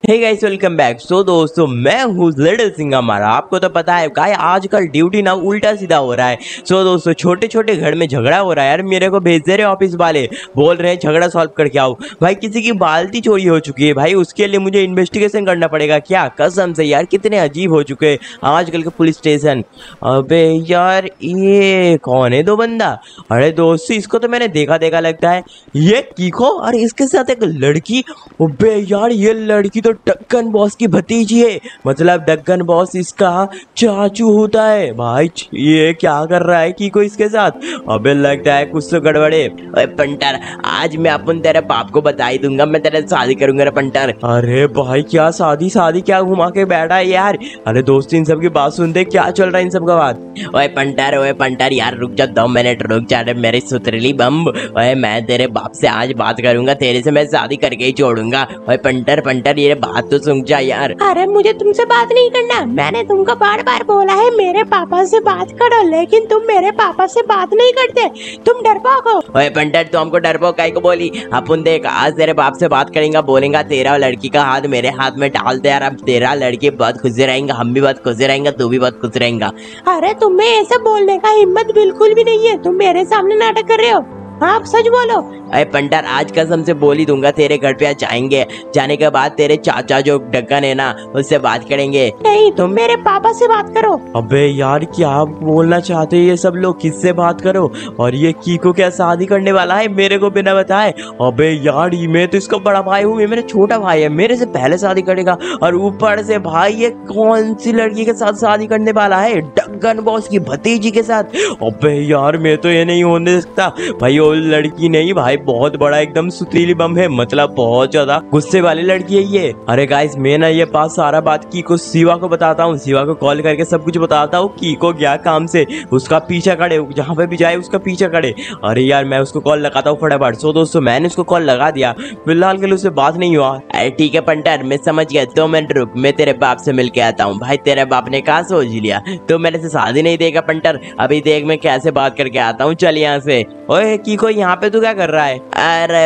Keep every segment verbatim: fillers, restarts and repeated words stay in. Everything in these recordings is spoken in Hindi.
हे गाइस वेलकम बैक। सो दोस्तों मैं हूँ लिटिल सिंह हमारा। आपको तो पता है गाय आजकल ड्यूटी ना उल्टा सीधा हो रहा है। सो दोस्तों छोटे छोटे घर में झगड़ा हो रहा है यार। मेरे को भेज दे रहे ऑफिस वाले, बोल रहे हैं झगड़ा सॉल्व करके आओ। भाई किसी की बाल्टी चोरी हो चुकी है भाई, उसके लिए मुझे इन्वेस्टिगेशन करना पड़ेगा क्या? कसम से यार कितने अजीब हो चुके हैं आजकल के पुलिस स्टेशन। अबे यार ये कौन है दो बंदा? अरे दोस्त इसको तो मैंने देखा देखा लगता है। ये कीको और इसके साथ एक लड़की। अबे यार ये लड़की तो डक्कन बॉस की भतीजी है, मतलब डक्कन बॉस इसका चाचू होता है। भाई ये क्या कर रहा है कीको इसके साथ? अबे लगता है कुछ तो गड़बड़े। ओए पंटर, आज मैं अपन तेरे बाप को बता ही दूंगा, मैं तेरे शादी करूंगा रे पंटर। अरे भाई क्या शादी शादी क्या घुमा के बैठा है यार। अरे दोस्त इन सब की बात सुनते क्या चल रहा है इन सब का बात। ओए पंटर ओए पंटर यार रुक जा, दो मिनट रुक जा रे मेरी सुतरीली बम। ओए मैं तेरे बाप से आज बात करूंगा, तेरे से मैं शादी करके ही छोड़ूंगा। ओए पंटर पंटर ये बात तो सुन जा यार। अरे मुझे तुमसे बात नहीं करना, मैंने तुमको बार बार बोला है मेरे पापा से बात करो, लेकिन तुम मेरे पापा से बात नहीं करते, तुम डरपोक हो। ओए पंटर तू हमको डरपोक काहे को बोली? अपन देख आज तेरे बाप से बात करेंगे, बोलेगा तेरा लड़की का हाथ मेरे हाथ में डाल दे यार। अब तेरा लड़की बहुत खुश रहेंगे, हम भी बहुत खुश रहेंगे, तू भी बहुत खुश रहेगा। अरे तुम्हें ऐसे बोलने का हिम्मत बिल्कुल भी नहीं है, तुम मेरे सामने नाटक कर रहे हो। हाँ सच बोलो। अरे पंटर आज कसम से बोल ही दूंगा, तेरे घर पे आज जाएंगे, जाने के बाद तेरे चाचा जो डक्कन है ना उससे बात करेंगे। नहीं तुम मेरे पापा से बात करो। अबे यार क्या बोलना चाहते हैं ये सब लोग, किससे बात करो? और ये कीको क्या शादी करने वाला है मेरे को बिना बताए? अबे यार मैं तो इसका बड़ा भाई हूँ, ये मेरा छोटा भाई है, मेरे से पहले शादी करेगा। और ऊपर से भाई ये कौन सी लड़की के साथ शादी करने वाला है? डक्कन बॉस की भतीजी के साथ। अबे यार मैं तो ये नहीं होने सकता भाई, वो लड़की नहीं भाई बहुत बड़ा एकदम सुतीली बम है, मतलब बहुत ज्यादा गुस्से वाली लड़की है ये। अरे गाइस मैं ना ये बात सारा बात की को शिवा को बताता हूँ, शिवा को कॉल करके सब कुछ बताता हूँ। की को गया काम से, उसका पीछा करे, जहाँ पे भी जाए उसका पीछा करे। अरे यार मैं उसको कॉल लगाता हूँ फटाफट। सो दोस्तों मैंने उसको कॉल लगा दिया, फिलहाल के लिए उससे बात नहीं हुआ। अरे ठीक है पंटर मैं समझ गया, दो मिनट रुक, मैं तेरे बाप से मिल के आता हूँ। भाई तेरे बाप ने कहा सोच लिया तो मेरे से शादी नहीं देगा पंटर, अभी देख मैं कैसे बात करके आता हूँ। चल यहाँ से। ओए की को यहाँ पे तू क्या कर रहा है? अरे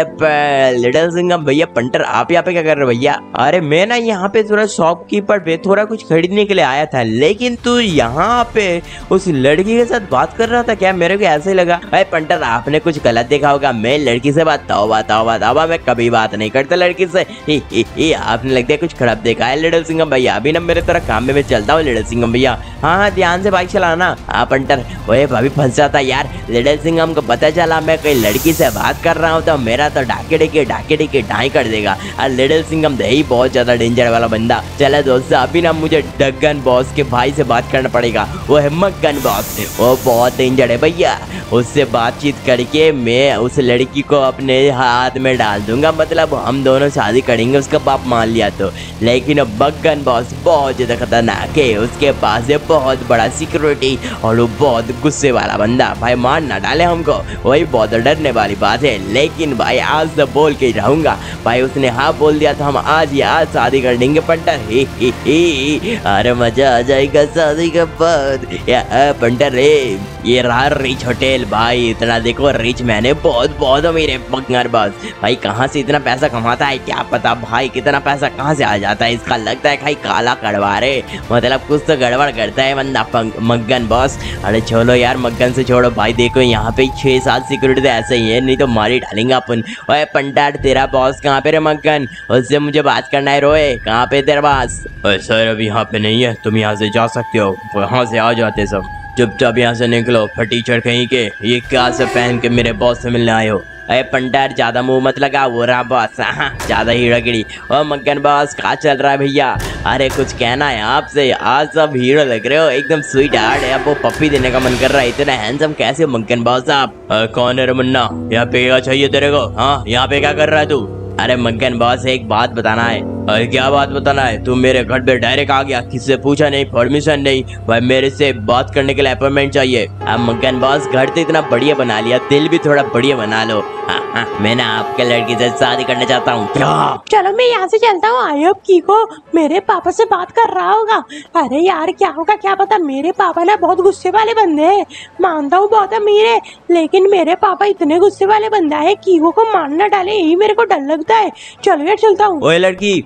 लिटिल सिंघम भैया पंटर आप यहाँ पे क्या कर रहे हो भैया? अरे मैं ना यहाँ पे थोड़ा शॉपकीपर पे थोड़ा कुछ खरीदने के लिए आया था, लेकिन तू यहाँ पे उस लड़की के साथ बात कर रहा था क्या? मेरे को ऐसे ही लगा। अरे पंटर आपने कुछ गलत देखा होगा, मैं लड़की से बात तौबा तौबा तौबा मैं कभी बात नहीं करता लड़की से। ही, ही, ही, आपने लगता है कुछ खराब देखा है लिटिल सिंघम भैया। अभी ना मेरे तरह काम में मैं चलता हूँ लिटिल सिंघम भैया। हाँ हाँ ध्यान से बाइक चलाना। हाँ पंटर ओए भाभी फंस जाता यार, लिटिल सिंघम को पता चला मैं कोई लड़की से बात कर रहा हूँ तो मेरा तो डाके डेके डाके डेके ढाई कर देगा। और लिटिल सिंघम दही बहुत ज्यादा डेंजर वाला बंदा। चलो दोस्तों अभी ना मुझे डक्कन बॉस के भाई से बात करना पड़ेगा, वो है मक्कन बॉस, वो बहुत डेंजर है भैया। उससे बातचीत करके मैं उस लड़की को अपने हाथ में डाल दूंगा, मतलब हम दोनों शादी करेंगे उसका बाप मान लिया तो। लेकिन मक्कन बॉस बहुत ज्यादा खतरनाक है, उसके पास है बहुत बड़ा सिक्योरिटी और वो बहुत गुस्से वाला बंदा। भाई मार ना डाले हमको, वही बहुत डरने वाली बात है। लेकिन भाई आज तो बोल के रहूंगा भाई, उसने हाँ बोल दिया तो हम आज ही आज शादी कर देंगे पंटर। ही ही ही अरे मजा आ जाएगा शादी के बाद। या पंटर रे ये रहा रिच होटल भाई, इतना देखो रिच मैन है, बहुत बहुत अमीर है मक्कन बॉस। भाई कहाँ से इतना पैसा कमाता है क्या पता भाई, कितना पैसा कहाँ से आ जाता है इसका। लगता है भाई काला कड़वा रे, मतलब कुछ तो गड़बड़ करता है बंदा मक्कन बॉस। अरे छोड़ो यार मक्कन से छोड़ो भाई, देखो यहाँ पे छह सात सिक्योरिटी तो ऐसे ही है, नहीं तो मारी डालेंगे अपन। ओए पंटर तेरा बॉस कहाँ पे रे मक्कन, उससे मुझे बात करना है। रोए कहाँ पे तेरा बॉस? सर अभी यहाँ पे नहीं है, तुम यहाँ से जा सकते हो, वहाँ से आ जाते सब। चुपचाप यहाँ से निकलो फटीचर कहीं के, ये क्या से पहन के मेरे बॉस से मिलने आए हो? अरे पंटर ज्यादा मुंह मत लगा, वो रहा बॉस, ज्यादा हीरा गिरी। ओ मक्कन बॉस कहाँ चल रहा है भैया? अरे कुछ कहना है आपसे, आज सब हीरो लग रहे हो, एकदम स्वीट हार्ट है, अब वो पप्पी देने का मन कर रहा है। इतना हैंडसम कैसे हो मक्कन बॉस आप? कौन है रे मुन्ना, यहाँ पे क्या चाहिए तेरे को? हाँ यहाँ पे क्या कर रहा है तू? अरे मक्कन बॉस एक बात बताना है। अरे क्या बात बताना है? तुम मेरे घर पे डायरेक्ट आ गया, किससे पूछा नहीं, परमिशन नहीं, भाई मेरे से बात करने के लिए अपॉइंटमेंट चाहिए। अब मक्कन बॉस घर तो इतना बढ़िया बना लिया, दिल भी थोड़ा बढ़िया बना लो। हाँ हाँ मैं ना आपके लड़की से शादी करना चाहता हूँ। क्या? चलो मैं यहाँ से चलता हूँ, आई होप कीको मेरे पापा से बात कर रहा होगा। अरे यार क्या होगा क्या पता, मेरे पापा ना बहुत गुस्से वाले बंदे हैं, मानता हूँ बहुत अमीर है, लेकिन मेरे पापा इतने गुस्से वाले बंदा है कीको को मारना डाले यही मेरे को डर लगता है। चलो यार चलता हूँ। ओए लड़की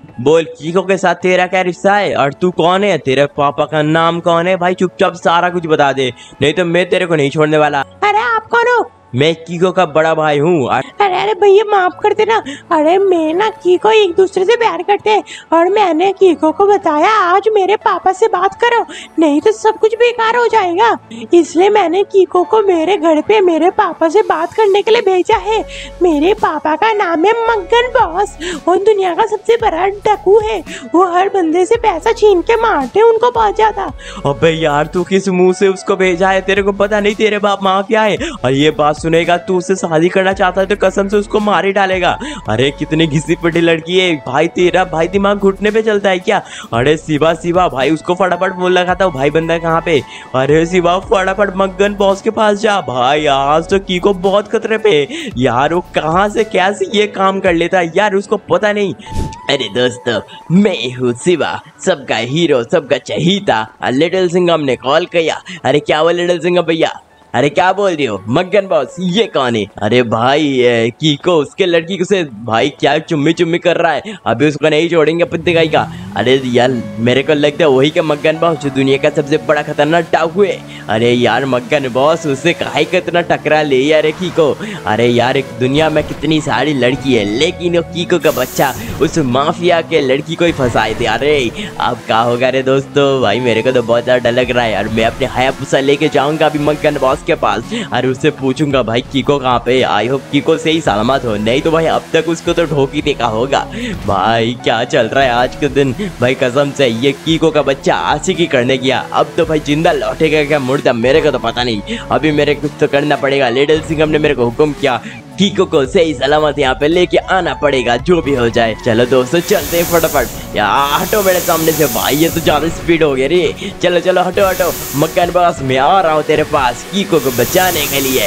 बोल कीको के साथ तेरा क्या रिश्ता है और तू कौन है, तेरे पापा का नाम कौन है? भाई चुपचाप सारा कुछ बता दे, नहीं तो मैं तेरे को नहीं छोड़ने वाला। अरे आप कौन हो? मैं कीको का बड़ा भाई हूँ। अरे अरे भैया माफ कर देना। अरे मैं ना कीको एक दूसरे से प्यार करते हैं और मैंने कीको को बताया आज मेरे पापा से बात करो, नहीं तो सब कुछ बेकार हो जाएगा। इसलिए मैंने कीको को मेरे घर पे मेरे पापा से बात करने के लिए भेजा है। मेरे पापा का नाम है मक्खन बॉस और दुनिया का सबसे बड़ा डाकू है। वो हर बंदे से पैसा छीन के मारते उनको बहुत ज्यादा। अबे यार तू किस मुंह से उसको भेजा है? तेरे को पता नहीं तेरे बाप माफिया है और ये बात सुनेगा तू उससे शादी करना चाहता है तो कसम से उसको मार ही डालेगा। अरे कितनी घिसी पिटी लड़की है भाई, तेरा भाई दिमाग घुटने पे चलता है क्या? अरे शिवा शिवा भाई उसको फटाफट बोल लगा था भाई बंदा कहाँ पे? अरे शिवा फटाफट मक्खन बॉस के पास जा भाई, आज तो कीको बहुत खतरे पे यार। वो कहाँ से कैसे ये काम कर लेता है यार, उसको पता नहीं। अरे दोस्तों मैं हूँ शिवा, सबका हीरो सबका चहीता। लिटिल सिंघम ने कॉल किया। अरे क्या हुआ लिटिल सिंघम भैया? अरे क्या बोल रही हो मक्खन बॉस, ये कौन है? अरे भाई कीको उसके लड़की को से भाई क्या चुम्मी चुम्मी कर रहा है, अभी उसको नहीं छोड़ेंगे पुत्तिकाई का। अरे यार मेरे को लगता है वही का मक्खन बॉस जो दुनिया का सबसे बड़ा खतरनाक डाकू है। अरे यार मक्खन बॉस उससे काहे का इतना टकरा ले यार कीको। अरे यार एक दुनिया में कितनी सारी लड़की है लेकिन वो कीको का बच्चा उस माफिया के लड़की को ही फंसाए थे। अरे अब क्या होगा रे दोस्तों, भाई मेरे को तो बहुत ज्यादा डर लग रहा है यार। मैं अपने हायाबुसा लेके जाऊंगा अभी मक्खन बॉस के पास और उससे पूछूंगा भाई कीको कहाँ पे। आई होप कीको से ही सलामत हो, नहीं तो भाई अब तक उसको तो ठोक ही देखा होगा। भाई क्या चल रहा है आज के दिन भाई, कसम से ये कीको का बच्चा आशिकी करने गया, अब तो भाई जिंदा लौटेगा क्या मुर्दा मेरे को तो पता नहीं। अभी मेरे कुछ तो करना पड़ेगा। लिटिल सिंघम ने मेरे को हुक्म किया कीको को सही सलामत यहाँ पे लेके आना पड़ेगा जो भी हो जाए। चलो दोस्तों चलते हैं फटाफट। यार हटो मेरे सामने से भाई, ये तो ज्यादा स्पीड हो गया रे। चलो चलो हटो हटो मक्खन बॉस, मैं आ रहा हूँ तेरे पास कीको को बचाने के लिए।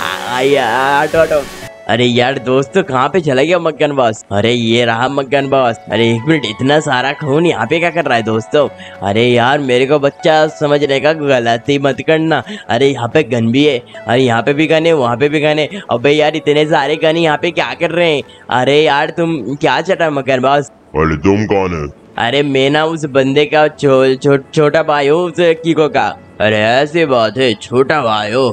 हटो हटो। अरे यार दोस्तों कहाँ पे चला गया मक्खन बॉस? अरे ये रहा मक्खन बॉस। अरे एक मिनट, इतना सारा खून यहाँ पे क्या कर रहा है दोस्तों? अरे यार मेरे को बच्चा समझने का गलती मत करना। अरे यहाँ पे गन भी है, अरे यहाँ पे भी गन है, वहाँ पे भी गन है। अबे यार इतने सारे गन यहाँ पे क्या कर रहे हैं? अरे यार तुम क्या चटा मक्खन बॉस? अरे तुम कौन है? अरे मैं ना उस बंदे का छो, छो, छोटा भाई हूँ उस कीको का। अरे ऐसी बात है, छोटा भाई हो?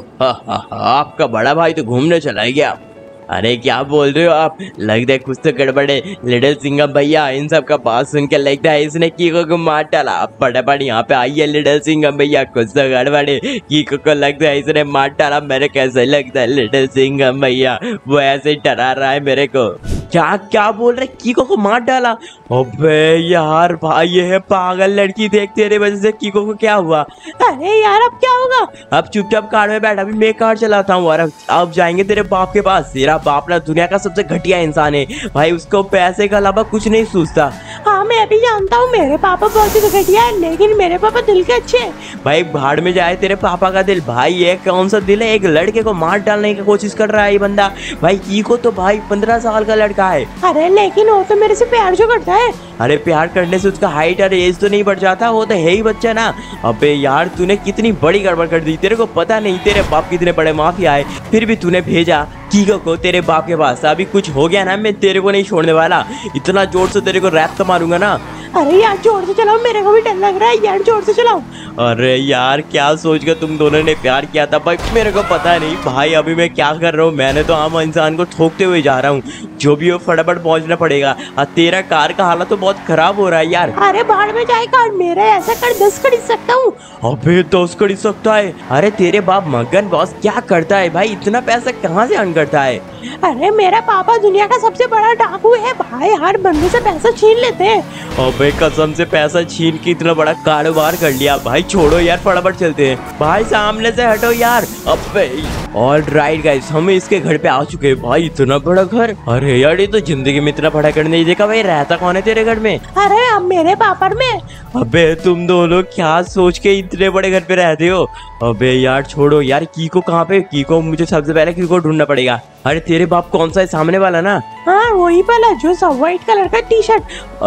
आपका बड़ा भाई तो घूमने चला गया। अरे क्या बोल रहे हो आप? लगता है कुछ तो गड़बड़ है। लिटिल सिंघम भैया इन सब का बात सुन के लगता है इसने कीको को मार डाला। फटाफट यहाँ पे आई है लिटिल सिंघम भैया, कुछ तो गड़बड़ है। कीको को लगता है इसने मार डाला। मेरे कैसे लगता है लिटिल सिंघम भैया वो ऐसे ही डरा रहा है मेरे को। क्या क्या बोल रहे, कीको को मार डाला? अबे यार भाई ये है पागल लड़की, देख तेरे वजह से कीको को क्या हुआ। अरे यार अब क्या होगा? अब चुपचाप कार में बैठ, अभी मैं कार चलाता हूँ और अब जाएंगे तेरे बाप के पास। तेरा बाप ना दुनिया का सबसे घटिया इंसान है भाई, उसको पैसे के अलावा कुछ नहीं सोचता। हाँ मैं अभी जानता हूँ मेरे पापा बहुत ही घटिया है लेकिन मेरे पापा दिल के अच्छे हैं। भाई भाड़ में जाए तेरे पापा का दिल। भाई ये कौन सा दिल है, एक लड़के को मार डालने की कोशिश कर रहा है ये बंदा। भाई कीको तो भाई पंद्रह साल का लड़का है। अरे लेकिन वो तो मेरे से प्यार जो करता है। अरे प्यार करने से उसका हाइट और एज तो नहीं बढ़ जाता, वो तो है ही बच्चा ना। अबे यार तूने कितनी बड़ी गड़बड़ कर दी, तेरे को पता नहीं तेरे बाप कितने बड़े माफिया है, फिर भी तूने भेजा कीको को तेरे बाप के पास। अभी कुछ हो गया ना मैं तेरे को नहीं छोड़ने वाला, इतना जोर से तेरे को रैप तो मारूंगा ना। अरे यार जोर से चलाओ, मेरे को भी डर लग रहा है यार, जोर से चलाओ। अरे यार क्या सोच कर तुम दोनों ने प्यार किया था भाई, मेरे को पता नहीं भाई अभी मैं क्या कर रहा हूँ। मैंने तो आम इंसान को ठोकते हुए जा रहा हूँ, जो भी हो फटाफट पहुँचना पड़ेगा। और तेरा कार का हालत तो बहुत खराब हो रहा है यार। अरे बाहर में जाए कार, मेरा ऐसा कर दस खरीद सकता हूँ। अबे दस खरीद सकता है? अरे तेरे बाप मक्खन बॉस क्या करता है भाई, इतना पैसा कहाँ से अर्न करता है? अरे मेरा पापा दुनिया का सबसे बड़ा डाकू है भाई, हर बंदे से पैसा छीन लेते हैं। अबे कसम से पैसा छीन के इतना बड़ा कारोबार कर लिया भाई। छोड़ो यार फटाफट चलते हैं भाई, सामने से हटो यार। अबे ऑल राइट गाइस, हम इसके घर पे आ चुके हैं भाई, इतना बड़ा घर। अरे यार ये तो जिंदगी में इतना बड़ा घर नहीं देखा भाई। रहता कौन है तेरे घर में? अरे अब मेरे पापा में। अबे तुम दोनों क्या सोच के इतने बड़े घर पे रहते हो? अबे यार छोड़ो यार, कीको कहाँ पे? कीको मुझे सबसे पहले कीको ढूंढना पड़ेगा। अरे तेरे बाप कौन सा है, सामने वाला ना? हाँ वही वाला जो सब व्हाइट कलर का टी शर्ट।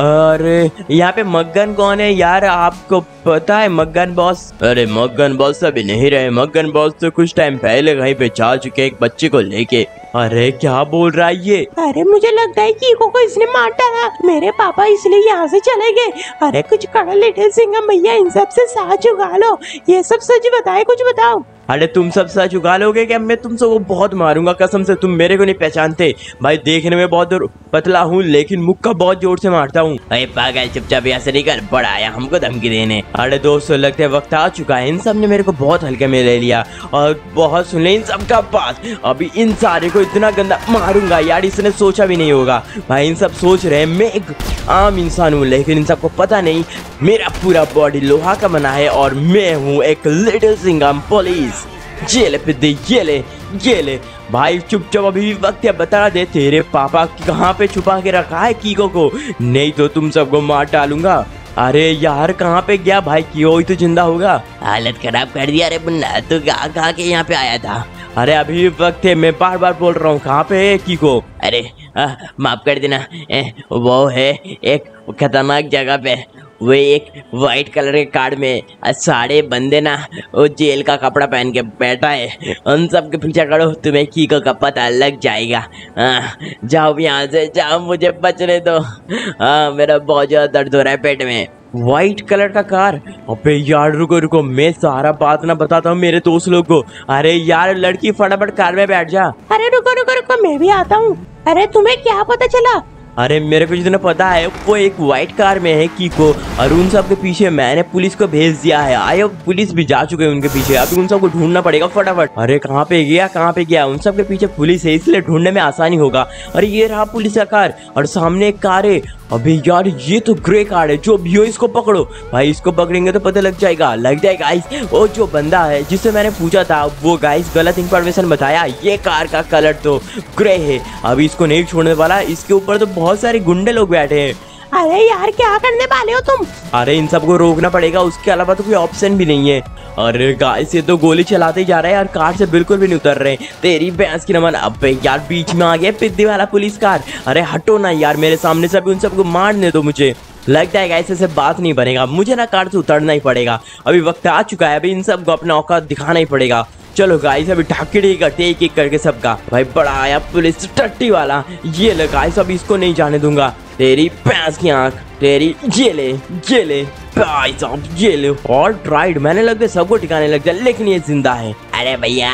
अरे यहाँ पे मक्गन कौन है यार, आपको पता है मक्गन बॉस? अरे मक्गन बॉस अभी नहीं रहे, मक्गन बॉस तो कुछ टाइम पहले कहीं पे जा चुके एक बच्चे को लेके। अरे क्या बोल रहा है ये? अरे मुझे लगता है कीको को इसने मार डाला, मेरे पापा इसलिए यहाँ से चले गए। अरे कुछ करो लिटिल सिंघम भैया, इन सब से साथ चुका लो, ये सब सच बताए, कुछ बताओ। अरे तुम सब सच उगा लोगे क्या? मैं तुम सबको बहुत मारूंगा कसम से, तुम मेरे को नहीं पहचानते भाई। देखने में बहुत पतला हूँ लेकिन मुक्का बहुत जोर से मारता हूँ। अरे पागल चुपचाप यहाँ से निकल, बड़ा आया हमको धमकी देने। अरे दोस्तों लगता है वक्त आ चुका है, इन सब ने मेरे को बहुत हल्के में ले लिया और बहुत सुन इन सब का बात। अभी इन सारे को इतना गंदा मारूंगा यार, इसने सोचा भी नहीं होगा भाई। इन सब सोच रहे हैं मैं एक आम इंसान हूँ, लेकिन इन सबको पता नहीं मेरा पूरा बॉडी लोहा का बना है और मैं हूँ एक लिटिल सिंघम पुलिस। ये ले पिद्दी, ये ले ये ले भाई, चुपचाप अभी भी वक्त है, बता दे तेरे पापा कहाँ पे छुपा के रखा है कीको को, नहीं तो तुम सबको मार डालूंगा। अरे यार कहाँ पे गया भाई कीको, ही तो जिंदा होगा। हालत खराब कर दिया रे मुन्ना, तू कहाँ कहाँ के यहाँ पे आया था? अरे अभी वक्त है, मैं बार बार बोल रहा हूँ कहाँ पे है कीको। अरे आ, माफ कर देना, ए, वो है एक खतरनाक जगह पे, वो एक वाइट कलर के कार्ड में सारे बंदे ना वो जेल का कपड़ा पहन के बैठा है, उन सब के पीछे करो, तुम्हें कीको का पता लग जाएगा। आ, जाओ यहाँ से जाओ, मुझे बचने दो। हाँ मेरा बहुत ज़्यादा दर्द हो रहा है पेट में। व्हाइट कलर का कार, अबे यार रुको रुको, मैं सारा बात ना बताता हूँ मेरे दोस्त लोग को। अरे यार लड़की फटाफट कार में बैठ जा। अरे रुको रुको रुको, मैं भी आता हूँ। अरे तुम्हें क्या पता चला? अरे मेरे को जितना पता है वो एक व्हाइट कार में है कीको, और उन सब के पीछे मैंने पुलिस को भेज दिया है। आयो पुलिस भी जा चुके हैं उनके पीछे, अभी उन सबको ढूंढना पड़ेगा फटाफट। अरे कहाँ पे गया कहाँ पे गया, उन सब के पीछे पुलिस है इसलिए ढूंढने में आसानी होगा। अरे ये रहा पुलिस का कार और सामने एक कार है। अबे यार ये तो ग्रे कार है, जो भी हो इसको पकड़ो भाई, इसको पकड़ेंगे तो पता लग जाएगा लग जाएगा गाइस। वो जो बंदा है जिससे मैंने पूछा था वो गाइस गलत इंफॉर्मेशन बताया, ये कार का कलर तो ग्रे है। अभी इसको नहीं छोड़ने वाला, इसके ऊपर तो बहुत सारे गुंडे लोग बैठे हैं। अरे यार क्या करने वाले हो तुम? अरे इन सबको रोकना पड़ेगा, उसके अलावा तो कोई ऑप्शन भी नहीं है। अरे गाइस ये तो गोली चलाते जा रहा है यार, कार से बिल्कुल भी नहीं उतर रहे। तेरी भैंस की नमन, अबे यार बीच में आ गया पिद्दी वाला पुलिस कार। अरे हटो ना यार मेरे सामने से, उन सबको मारने दो मुझे। लगता है गाइस ऐसे बात नहीं बनेगा, मुझे ना कार से उतरना ही पड़ेगा। अभी वक्त आ चुका है, अभी इन सबको अपना औकात दिखाना ही पड़ेगा। चलो गाइस अभी ढाकी करते एक एक करके सबका। भाई बड़ा आया पुलिस टट्टी वाला, ये ले गाइस अभी इसको नहीं जाने दूंगा। तेरी भैंस की आंख, तेरी ये ले ये ले भाई साहब ये ले। और राइट मैंने लगता सबको ठिकाने लग जाए, लेकिन ये जिंदा है। अरे भैया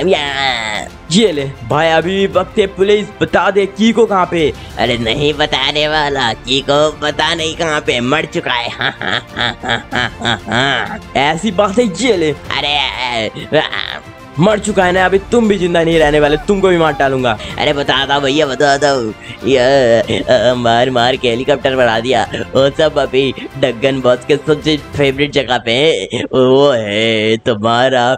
ये ले भाई, अभी वक्त है, पुलिस बता दे कीको कहाँ पे। अरे नहीं बताने वाला, कीको पता नहीं कहाँ पे, मर चुका है। हाँ हाँ हाँ हाँ हाँ हाँ हाँ ऐसी बात है, ये ले। अरे मर चुका है ना, अभी तुम भी जिंदा नहीं रहने वाले, तुमको भी मार डालूंगा। अरे बता दो भैया बता दो, ये मार मार के हेलीकॉप्टर बढ़ा दिया। वो सब अभी डग्गन बॉस के सबसे फेवरेट जगह पे वो है तुम्हारा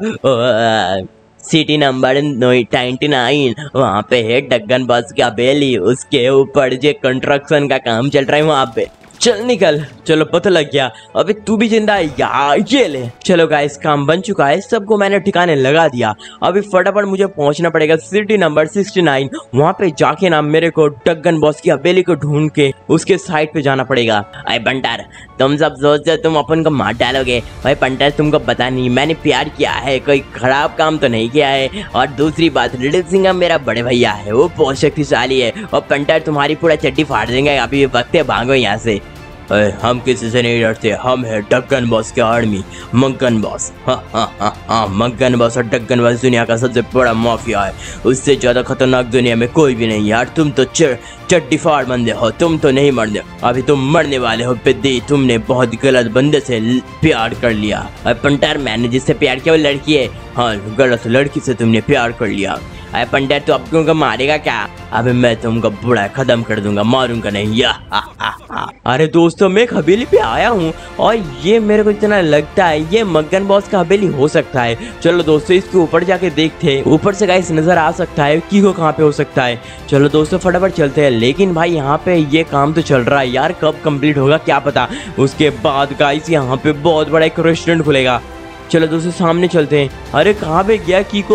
सिटी नंबर नाइन्टी नाइन, वहाँ पे है डग्गन बॉस की हवेली, उसके ऊपर जो कंस्ट्रक्शन का काम चल रहा है वहाँ पे। चल निकल, चलो पता लग गया, अभी तू भी जिंदा है यार, ये ले। चलो गाइस काम बन चुका है, सबको मैंने ठिकाने लगा दिया। अभी फटाफट मुझे पहुंचना पड़ेगा सिटी नंबर सिक्सटी नाइन, वहाँ पे जाके ना मेरे को डग्गन बॉस की हवेली को ढूंढ के उसके साइड पे जाना पड़ेगा। अरे बंटर तुम सब सोचते तुम अपन को मार डालोगे, भाई बंटर तुमको पता नहीं मैंने प्यार किया है, कोई खराब काम तो नहीं किया है। और दूसरी बात लिटिल सिंघम मेरा बड़े भैया है, वो बहुत शक्तिशाली है, और बंटर तुम्हारी पूरा चड्डी फाड़ देंगे। अभी वक्त है भागो यहाँ से। हम किसी से नहीं डरते, हम है डग्गन बॉस के आर्मी, मक्गन बॉस। हाँ हाँ हाँ हाँ मक्गन बॉस और डग्गन बॉस दुनिया का सबसे बड़ा माफिया है, उससे ज्यादा खतरनाक दुनिया में कोई भी नहीं यार। तुम तो चड्डी फाड़ बंदे हो, तुम तो नहीं मरने, अभी तुम मरने वाले हो पिद्दी, तुमने बहुत गलत बंदे से प्यार कर लिया। अरे पंटर मैंने जिससे प्यार किया वो लड़की है, हाँ गलत लड़की से तुमने प्यार कर लिया। अरे पंडित तो अब तुमको मारेगा क्या? अबे मैं तुमको बुरा खत्म कर दूंगा, मारूंगा नहीं या हा, हा, हा। अरे दोस्तों मैं हवेली पे आया हूँ और ये मेरे को इतना लगता है ये मक्गन बॉस का हवेली हो सकता है। चलो दोस्तों इसके ऊपर जाके देखते हैं, ऊपर से गाइस नजर आ सकता है कीको कहाँ पे हो सकता है। चलो दोस्तों फटाफट चलते हैं, लेकिन भाई यहाँ पे ये काम तो चल रहा है यार, कब कंप्लीट होगा क्या पता। उसके बाद गाइस यहाँ पे बहुत बड़ा एक रेस्टोरेंट खुलेगा। चलो दोस्तों सामने चलते हैं। अरे कहाँ पे गया कीको?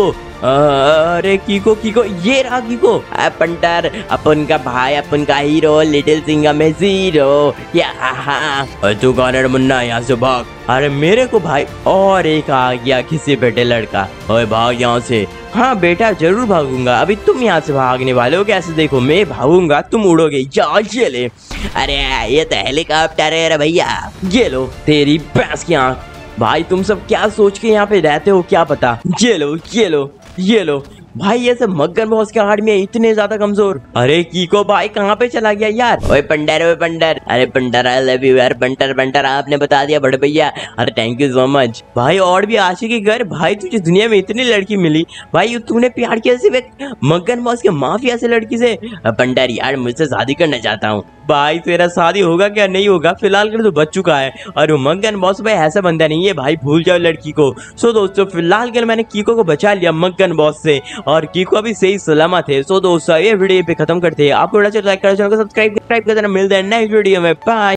अरे कीको कीको ये रहा कीको। अ, पंटर अपन का भाई, अपन का हीरो, लिटिल सिंघम में जीरो या हाँ। तू कौन है मुन्ना, यहाँ से भाग। अरे मेरे को भाई और एक आ गया किसी बेटे लड़का। ओए भाग यहाँ से। हाँ बेटा जरूर भागूंगा, अभी तुम यहाँ से भागने वाले हो कैसे? देखो मैं भागूंगा तुम उड़ोगे। या ये ले, अरे ये तो हेलीकॉप्टर है रे भैया। ये लो तेरी भैंस की आँख। भाई तुम सब क्या सोच के यहाँ पे रहते हो क्या पता। ये लो ये लो ये लो। भाई ये सब मगन बॉस के आर्मी में इतने ज्यादा कमजोर। अरे कीको भाई कहाँ पे चला गया यार? ओए पंडर ओए पंडर। अरे पंडर आई लव यू यार। पंटर पंटर आपने बता दिया बड़े भैया। अरे थैंक यू सो मच भाई। और भी आशी के घर भाई तुझे दुनिया में इतनी लड़की मिली भाई, तूने प्यार किया सिर्फ एक मगन बॉस के माफिया से लड़की से। पंडर यार मुझसे शादी करना चाहता हूँ। भाई तेरा शादी होगा क्या नहीं होगा, फिलहाल कर तो बच चुका है। और वो मगन बॉस भाई ऐसा बंदा नहीं है भाई, भूल जाओ लड़की को। सो दोस्तों फिलहाल के मैंने कीको को बचा लिया मगन बॉस से और कीको अभी सही सलामत है। सो दोस्तों ये वीडियो पे खत्म करते हैं। आपको वीडियो अच्छा लाइक करो, चैनल को सब्सक्राइब कर देना। मिलते हैं नेक्स्ट वीडियो में, बाय।